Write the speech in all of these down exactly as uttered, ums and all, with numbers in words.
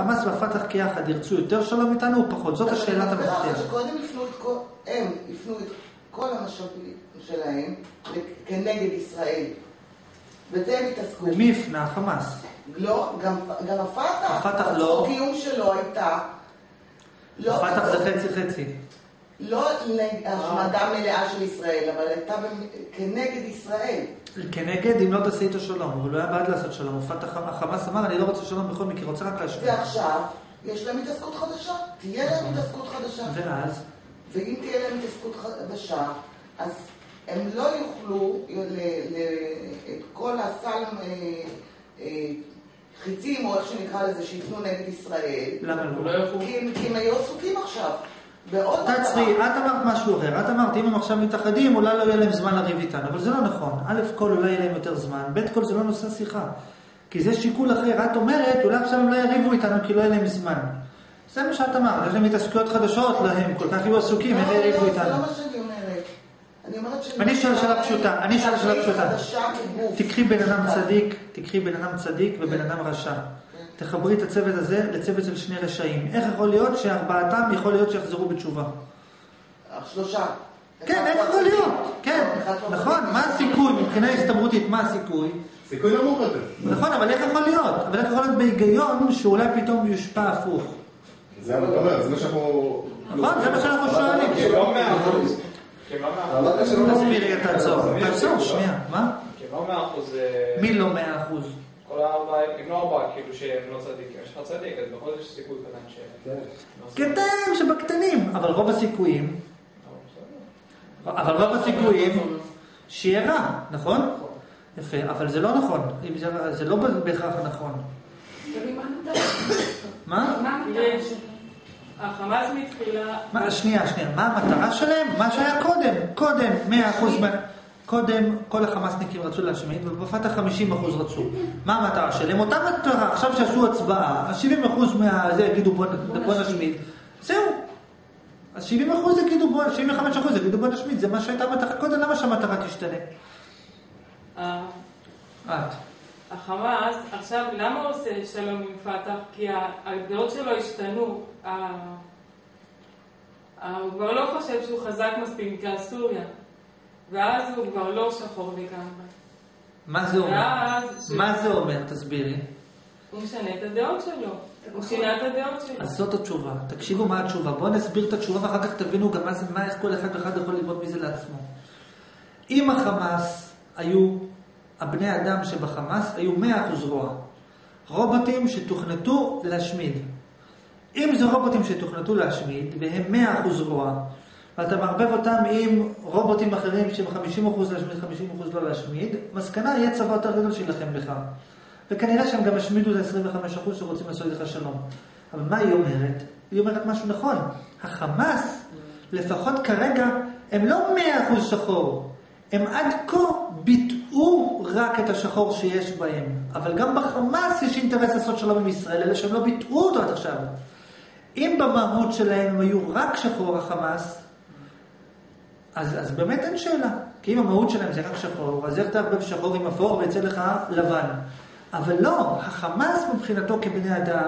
החמאס והפתח כיחד ירצו יותר שלום איתנו או פחות? זאת השאלת המפתח. שקודם יפנו את כל, הם יפנו את כל המשאבים שלהם כנגד ישראל. וזה הם יתעסקו. מי יפנה? החמאס. לא, גם, גם הפתח. הפתח לא. הקיום שלו הייתה. הפתח זה חצי חצי. לא השמדה מלאה של ישראל, אבל הייתה כנגד ישראל. כנגד אם לא תעשה איתו שלום, הוא לא היה בעד לעשות שלום. החמאס אמר, אני לא רוצה שלום בכל מקרה, רוצה רק להשמיד. ועכשיו, יש להם התעסקות חדשה. תהיה להם התעסקות חדשה. ואז? ואם תהיה להם התעסקות חדשה, אז הם לא יוכלו את כל הסל חיצים, או איך שנקרא לזה, שיפנו נגד ישראל. למה לא? כי הם היו עסוקים עכשיו. תעצרי, את אמרת משהו אחר. את אמרת, אם הם עכשיו מתאחדים, אולי לא יהיה להם זמן לריב איתנו. אבל זה לא נכון. א' כל אולי יהיה להם יותר זמן. ב' כל זה לא נושא שיחה. כי זה שיקול אחר. את אומרת, אולי עכשיו הם לא יריבו איתנו, כי לא יהיה להם זמן. זה מה שאת אמרת. יש להם התעסקויות חדשות להם. כל כך יהיו עסוקים, הם יריבו איתנו. זה לא מה שאני אומרת. אני אומרת ש... אני שואל שאלה פשוטה. אני שואל שאלה פשוטה. תקחי בן אדם צדיק, תקחי בן אדם צדיק ובן אדם רשע. תחברי את הצוות הזה לצוות של שני רשעים. איך יכול להיות שארבעתם יכול להיות שיחזרו בתשובה? שלושה. כן, איך יכול להיות? כן, נכון, מה הסיכוי? מבחינה הסתברותית, מה הסיכוי? סיכוי נמוך יותר. נכון, אבל איך יכול להיות? אבל איך יכול להיות בהיגיון שאולי פתאום יושפע הפוך? זה מה אתה אומר, זה מה שאנחנו... נכון, זה מה שאנחנו שואלים. כלא מאה אחוז. תסבירי, תעצור. תעצור, שנייה. מה? כלא מאה אחוז. מי לא מאה אחוז? כל הארבעה, אם לא ארבעה, כאילו שהם לא צדיקים. יש לך צדיק, אז בכל זאת יש סיכוי קטן ש... קטן שבקטנים, אבל רוב הסיכויים... אבל רוב הסיכויים שיהיה רע, נכון? יפה, אבל זה לא נכון. זה לא בהכרח נכון. מה? החמאס מתחילה... שנייה, שנייה. מה המטרה שלהם? מה שהיה קודם. קודם, מאה אחוז... קודם כל החמאסניקים רצו להשמיד, ובפתח חמישים אחוז רצו. מה המטרה שלהם? אותה מטרה, עכשיו שעשו הצבעה, שבעים אחוז מהזה יגידו בוא נשמיד. זהו. אז שבעים אחוז יגידו בוא, שבעים וחמישה אחוז יגידו בוא נשמיד. זה מה שהייתה מטרה קודם, למה שהמטרה תשתנה? את. החמאס, עכשיו, למה הוא עושה שלום עם פתח? כי הגדרות שלו השתנו. הוא כבר לא חושב שהוא חזק מספיק כסוריה. ואז הוא כבר לא שחור לגמרי. מה זה אומר? מה זה אומר? תסבירי. הוא משנה את הדעות שלו. הוא שינה את הדעות שלו. אז זאת התשובה. תקשיבו מה התשובה. בואו נסביר את התשובה ואחר כך תבינו גם מה זה, מה, איך כל אחד ואחד יכול ללמוד מזה לעצמו. אם החמאס היו, הבני אדם שבחמאס היו מאה אחוז רוע. רובוטים שתוכנתו להשמיד. אם זה רובוטים שתוכנתו להשמיד והם מאה אחוז רוע, ואתה מערבב אותם עם רובוטים אחרים שהם חמישים אחוז להשמיד, חמישים אחוז לא להשמיד, מסקנה יהיה צבא יותר גדול שילחם לך. וכנראה שהם גם השמידו את ה-עשרים וחמישה אחוז שרוצים לעשות לך שלום. אבל מה היא אומרת? היא אומרת משהו נכון. החמאס, לפחות כרגע, הם לא מאה אחוז שחור. הם עד כה ביטאו רק את השחור שיש בהם. אבל גם בחמאס יש אינטרס לעשות שלום עם ישראל, אלא שהם לא ביטאו אותו עד עכשיו. אם במהות שלהם הם היו רק שחור החמאס, אז, אז באמת אין שאלה. כי אם המהות שלהם זה רק שחור, אז איך תערבב שחור עם אפור ויצא לך לבן. אבל לא, החמאס מבחינתו כבני אדם,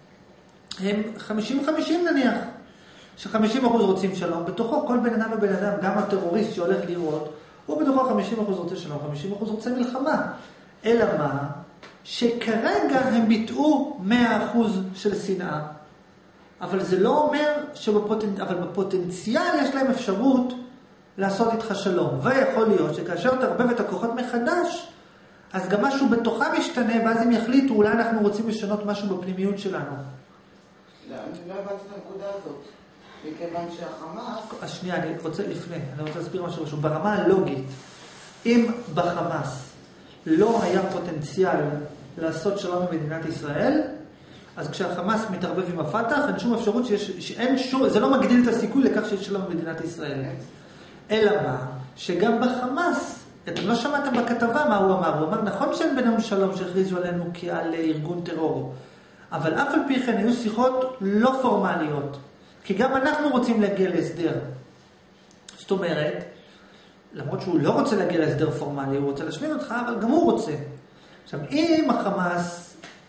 הם חמישים חמישים נניח. ש-חמישים אחוז רוצים שלום, בתוכו כל בן אדם ובן אדם, גם הטרוריסט שהולך לראות, הוא בתוכו חמישים אחוז רוצה שלום, חמישים אחוז רוצה מלחמה. אלא מה? שכרגע הם ביטאו מאה אחוז של שנאה. אבל זה לא אומר שבפוטנ... אבל בפוטנציאל יש להם אפשרות לעשות איתך שלום. ויכול להיות שכאשר תערבב את הכוחות מחדש, אז גם משהו בתוכם ישתנה, ואז הם יחליטו, אולי אנחנו רוצים לשנות משהו בפנימיות שלנו. לא, אני לא הבנתי את הנקודה הזאת. מכיוון שהחמאס... אז שנייה, אני רוצה לפני, אני רוצה להסביר משהו משהו. ברמה הלוגית, אם בחמאס לא היה פוטנציאל לעשות שלום במדינת ישראל, אז כשהחמאס מתערבב עם הפתח, אין שום אפשרות שיש, שאין שום, זה לא מגדיל את הסיכוי לכך שיש שלום במדינת ישראל. אלא מה? שגם בחמאס, אתם לא שמעתם בכתבה מה הוא אמר, הוא אמר, נכון שאין בינינו שלום שהכריזו עלינו כעל ארגון טרור, אבל אף על פי כן היו שיחות לא פורמליות, כי גם אנחנו רוצים להגיע להסדר. זאת אומרת, למרות שהוא לא רוצה להגיע להסדר פורמלי, הוא רוצה להשמיד אותך, אבל גם הוא רוצה. עכשיו, אם החמאס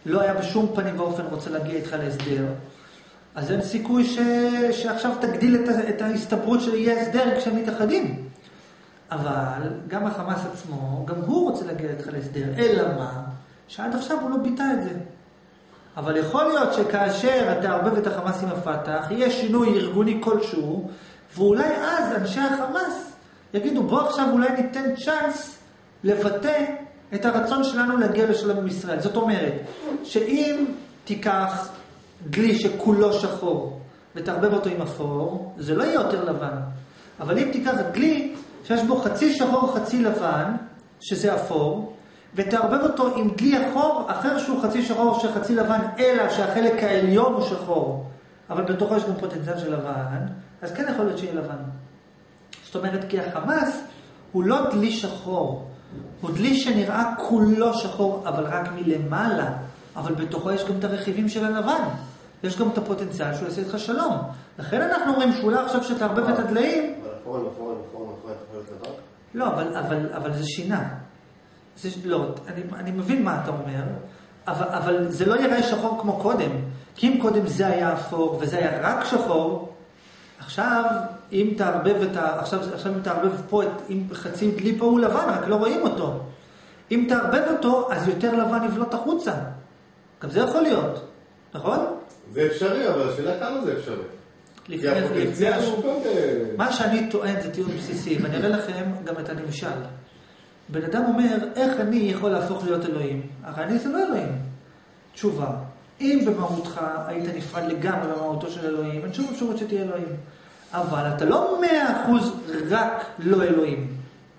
לא היה בשום פנים ואופן רוצה להגיע איתך להסדר, אז אין סיכוי ש... שעכשיו תגדיל את, ה... את ההסתברות של יהיה הסדר כשהם מתאחדים. אבל גם החמאס עצמו, גם הוא רוצה להגיע איתך להסדר, אלא מה? שעד עכשיו הוא לא ביטא את זה. אבל יכול להיות שכאשר אתה ערבב את החמאס עם הפתח, יהיה שינוי ארגוני כלשהו, ואולי אז אנשי החמאס יגידו, בוא עכשיו אולי ניתן צ'אנס לבטא את הרצון שלנו להגיע לשלום עם ישראל. זאת אומרת, שאם תיקח דלי שכולו שחור ותערבב אותו עם אפור, זה לא יהיה יותר לבן. אבל אם תיקח דלי שיש בו חצי שחור חצי לבן, שזה אפור, ותערבב אותו עם דלי אחור אחר שהוא חצי שחור שחצי לבן, אלא שהחלק העליון הוא שחור, אבל בתוכו יש גם פוטנציאל של לבן, אז כן יכול להיות שיהיה לבן. זאת אומרת, כי החמאס הוא לא דלי שחור, הוא דלי שנראה כולו שחור, אבל רק מלמעלה, אבל בתוכו יש גם את הרכיבים של הלבן. יש גם את הפוטנציאל שהוא יעשה איתך שלום. לכן אנחנו אומרים שאולי עכשיו שתערבב את הדליים... אבל אפורן, אפורן, אפורן, אפורן, אפורן, אפורן. לא, אבל, אבל, אבל זה שינה. זה, לא, אני, אני מבין מה אתה אומר, אבל, אבל זה לא יראה שחור כמו קודם. כי אם קודם זה היה אפור וזה היה רק שחור, עכשיו אם תערבב את ה... עכשיו, עכשיו אם תערבב פה את... אם חצי דלי פה הוא לבן, רק לא רואים אותו. אם תערבב אותו, אז יותר לבן יבלוט החוצה. גם זה יכול להיות, נכון? זה אפשרי, אבל השאלה כמה זה אפשרי. לפני, לפני, לפני... מה שאני טוען זה טיעון בסיסי, ואני אראה לכם גם את הנמשל. בן אדם אומר, איך אני יכול להפוך להיות אלוהים? הרי אני זה לא אלוהים. תשובה, אם במהותך היית נפרד לגמרי במהותו של אלוהים, אין שום אפשרות שתהיה אלוהים. אבל אתה לא מאה אחוז רק לא אלוהים.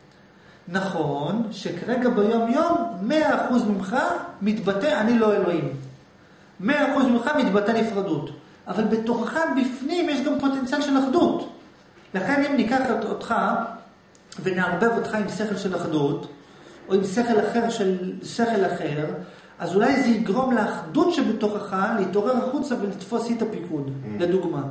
נכון שכרגע ביום יום מאה אחוז ממך מתבטא אני לא אלוהים. מאה אחוז ממך מתבטא נפרדות. אבל בתוכך בפנים יש גם פוטנציאל של אחדות. לכן אם ניקח אותך ונערבב אותך עם שכל של אחדות, או עם שכל אחר של שכל אחר, אז אולי זה יגרום לאחדות שבתוכך להתעורר החוצה ולתפוס את הפיקוד, לדוגמה.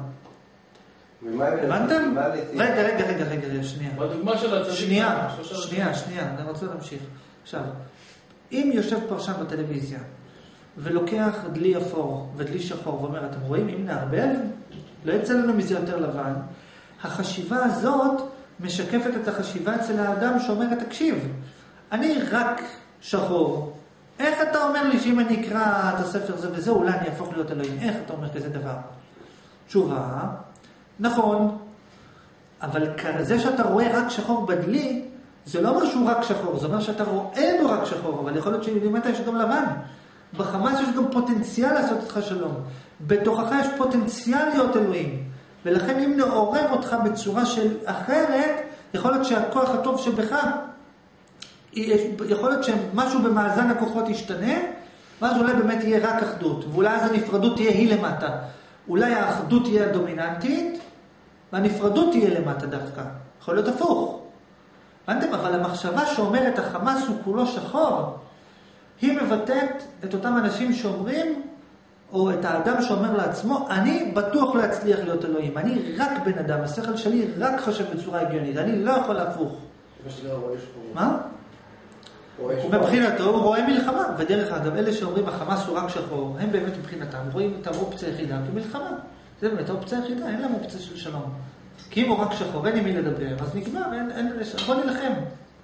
הבנתם? רגע, רגע, רגע, רגע, שנייה. בדוגמה של הצדיק. שנייה, שנייה, שנייה, אני רוצה להמשיך. עכשיו, אם יושב פרשן בטלוויזיה, ולוקח דלי אפור ודלי שחור, ואומר, אתם רואים, אם נערבב, לא יצא לנו מזה יותר לבן, החשיבה הזאת משקפת את החשיבה אצל האדם שאומר, תקשיב, אני רק שחור. איך אתה אומר לי שאם אני אקרא את הספר הזה וזה, אולי אני אהפוך להיות אלוהים? איך אתה אומר כזה דבר? תשובה, נכון, אבל זה שאתה רואה רק שחור בדלי, זה לא אומר שהוא רק שחור, זה אומר שאתה רואה לו רק שחור, אבל יכול להיות שלמטה יש גם לבן. בחמאס יש גם פוטנציאל לעשות איתך שלום. בתוכך יש פוטנציאל להיות אלוהים. ולכן אם נעורר אותך בצורה של אחרת, יכול להיות שהכוח הטוב שבך, יכול להיות שמשהו במאזן הכוחות ישתנה, ואז אולי באמת יהיה רק אחדות. ואולי אז הנפרדות תהיה היא למטה. אולי האחדות תהיה הדומיננטית, והנפרדות תהיה למטה דווקא. יכול להיות הפוך. הבנתם? אבל המחשבה שאומרת החמאס הוא כולו שחור, היא מבטאת את אותם אנשים שאומרים, או את האדם שאומר לעצמו, אני בטוח לא אצליח להיות אלוהים. אני רק בן אדם, השכל שלי רק חושב בצורה הגיונית. אני לא יכול להפוך. מה? מבחינתו הוא רואה מלחמה. ודרך אגב, אלה שאומרים החמאס הוא רק שחור, הם באמת מבחינתם רואים את האופציה היחידה כמלחמה. זה באמת האופציה היחידה, אין להם אופציה של שלום. כי אם הוא רק שחור, אין עם מי לדבר, אז נגמר, אין, אין, בוא נלחם.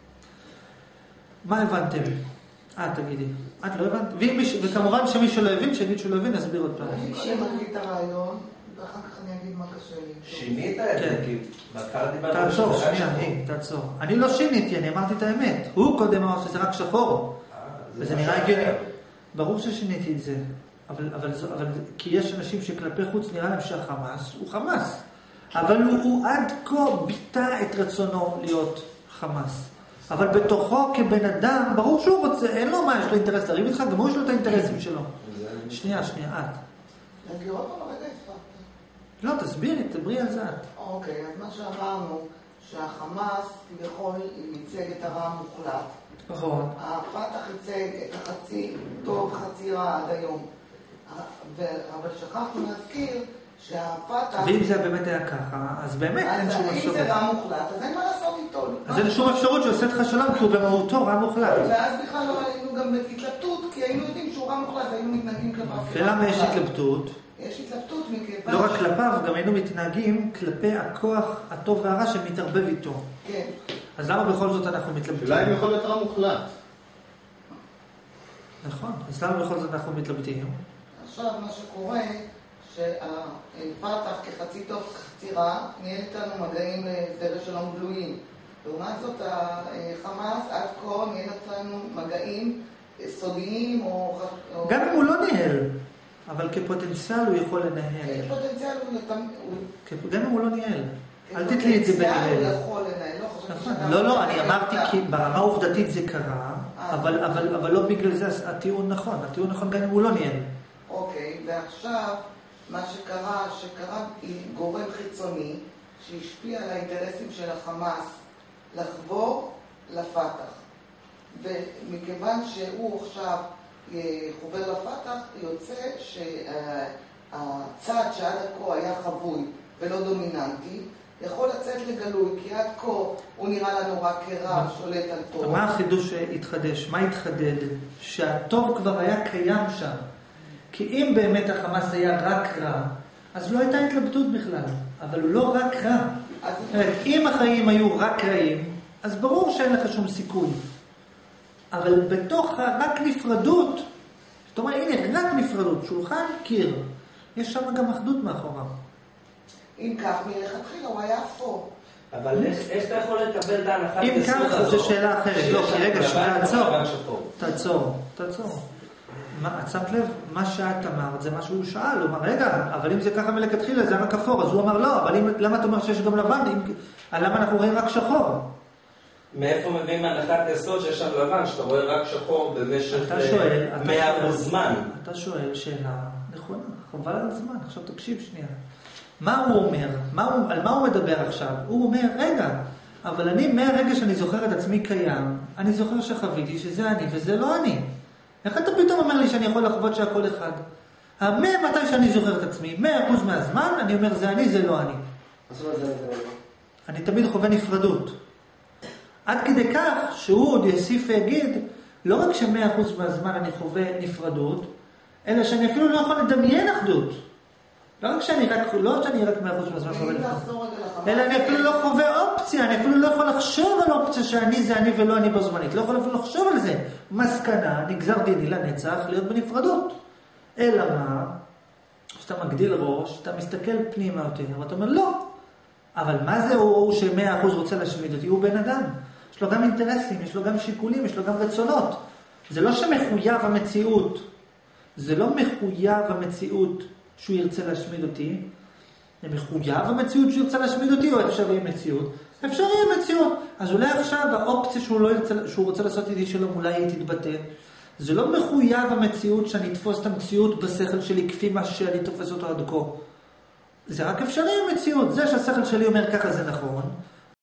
מה הבנתם? אה, תגידי. את לא הבנת? וכמובן שמי שלא הבין, שיגיד שהוא לא הבין, נסביר עוד פעם. אני שמעתי את הרעיון, ואחר כך אני אגיד מה קשה לי. שינית את זה? כי בהתחלה דיברנו... תעצור, שנייה, תעצור. אני לא שיניתי, אני אמרתי את האמת. הוא קודם אמר שזה רק שחור. וזה נראה הגיוני. ברור ששיניתי את זה. אבל, אבל, אבל, כי יש אנשים שכלפי חוץ נראה להם שהחמאס הוא חמאס. אבל הוא, הוא עד כה ביטא את רצונו להיות חמאס. אבל בתוכו כבן אדם, ברור שהוא רוצה, אין לו מה, יש לו אינטרס לריב איתך, גם הוא יש לו את האינטרסים שלו. שנייה, שנייה, את. נגיד עוד פעם, רגע, הספקת. לא, תסבירי, תדברי על זה את. אוקיי, אז מה שאמרנו, שהחמאס כביכול ייצג את הרע המוחלט. נכון. הפתח ייצג את החצי טוב, חצי רע עד היום. אבל שכחנו להזכיר שהפתח... ואם זה באמת היה ככה, אז באמת אין שום אפשרות. אם זה רע מוחלט, אז אין מה לעשות איתו. אז אין שום אפשרות שעושה לך שלום, כי הוא במהותו רע מוחלט. ואז בכלל לא היינו גם בהתלבטות, כי היינו יודעים שהוא לכאורה מוחלט, היינו מתנהגים כלפיו. ולמה יש התלבטות? יש התלבטות מכיוון... לא רק כלפיו, גם היינו מתנהגים כלפי הכוח הטוב והרע שמתערבב איתו. כן. אז למה בכל זאת אנחנו מתלבטים? אולי הם יכול להיות רע מוחלט. נכון, אז למה בכל זאת אנחנו מתלבטים? עכשיו מה שקורה, שהפתח כחצי טוב כחצי רע, ניהל איתנו מגעים להסדרי שלום גלויים. לעומת זאת, החמאס עד כה ניהל איתנו מגעים סודיים או... גם אם הוא לא ניהל, אבל כפוטנציאל הוא יכול לנהל. כפוטנציאל הוא... גם אם הוא לא ניהל. אל תתלי את זה בניהל. כפוטנציאל הוא יכול לנהל, לא חושבת שאתה... לא, לא, אני אמרתי כי ברמה עובדתית זה קרה, אבל לא בגלל זה הטיעון נכון. הטיעון נכון גם אם הוא לא ניהל. אוקיי, ועכשיו מה שקרה, שקרה היא גורם חיצוני שהשפיע על האינטרסים של החמאס לחבור לפתח. ומכיוון שהוא עכשיו חובר לפתח, יוצא שהצד שעד כה היה חבוי ולא דומיננטי, יכול לצאת לגלוי, כי עד כה הוא נראה לנו רק כרע, שולט על טוב. מה החידוש שהתחדש? מה התחדד? שהטוב כבר היה קיים שם. כי אם באמת החמאס היה רק רע, אז לא הייתה התלבטות בכלל. אבל הוא לא רק רע. אם החיים היו רק רעים, אז ברור שאין לך שום סיכוי. אבל בתוך רק נפרדות, זאת אומרת, הנה, רק נפרדות, שולחן, קיר, יש שם גם אחדות מאחוריו. אם כך, מלכתחילה הוא היה אפור. אבל איך אתה יכול לקבל את ההנחת אם יסוד כך, הזאת? זו שאלה אחרת. לא, כי רגע, שנייה, תעצור. שחור. תעצור, תעצור. מה, שמת לב? מה שאת אמרת זה מה שהוא שאל. הוא אמר, רגע, אבל אם זה ככה מלכתחילה, זה רק אפור. אז הוא אמר, לא, אבל אם, למה אתה אומר שיש גם לבן? אם, למה אנחנו רואים רק שחור? מאיפה מביאים הנחת יסוד שיש שם לבן, שאתה רואה רק שחור במשך מאה אחוז זמן? אתה שואל שאלה נכונה, חבל על הזמן. עכשיו תקשיב שנייה. מה הוא אומר? מה הוא, על מה הוא מדבר עכשיו? הוא אומר, רגע, אבל אני מהרגע שאני זוכר את עצמי קיים, אני זוכר שחוויתי שזה אני וזה לא אני. איך אתה פתאום אומר לי שאני יכול לחוות שהכל אחד? מתי שאני זוכר את עצמי, מאה אחוז מהזמן, אני אומר זה אני, זה לא אני. אני תמיד חווה נפרדות. עד כדי כך שהוא עוד יוסיף ויגיד, לא רק שמאה אחוז מהזמן אני חווה נפרדות, אלא שאני אפילו לא יכול לדמיין אחדות. לא רק שאני רק, לא שאני רק מאה אחוז מהזמן חווה נפרדות. אלא אני אפילו לא חווה אופציה, אני אפילו לא יכול לחשוב על אופציה שאני זה אני ולא אני בזמנית. לא יכול אפילו לחשוב על זה. מסקנה, נגזר דיני לנצח להיות בנפרדות. אלא מה? שאתה מגדיל ראש, אתה מסתכל פנימה יותר, ואתה אומר לא. אבל מה זה הוא שמאה אחוז רוצה להשמיד אותי? הוא בן אדם. יש לו גם אינטרסים, יש לו גם שיקולים, יש לו גם רצונות. זה לא שמחויב המציאות. זה לא מחויב המציאות שהוא ירצה להשמיד אותי. זה מחויב המציאות שהוא ירצה להשמיד אותי, או אפשר יהיה מציאות? אפשר יהיה מציאות. אז אולי עכשיו האופציה שהוא, לא ירצה, שהוא רוצה לעשות איתי שלום, אולי היא תתבטא. זה לא מחויב המציאות שאני אתפוס את המציאות בשכל שלי כפי מה שאני תופס אותו עד כה. זה רק אפשרי המציאות. זה שהשכל שלי אומר ככה זה נכון.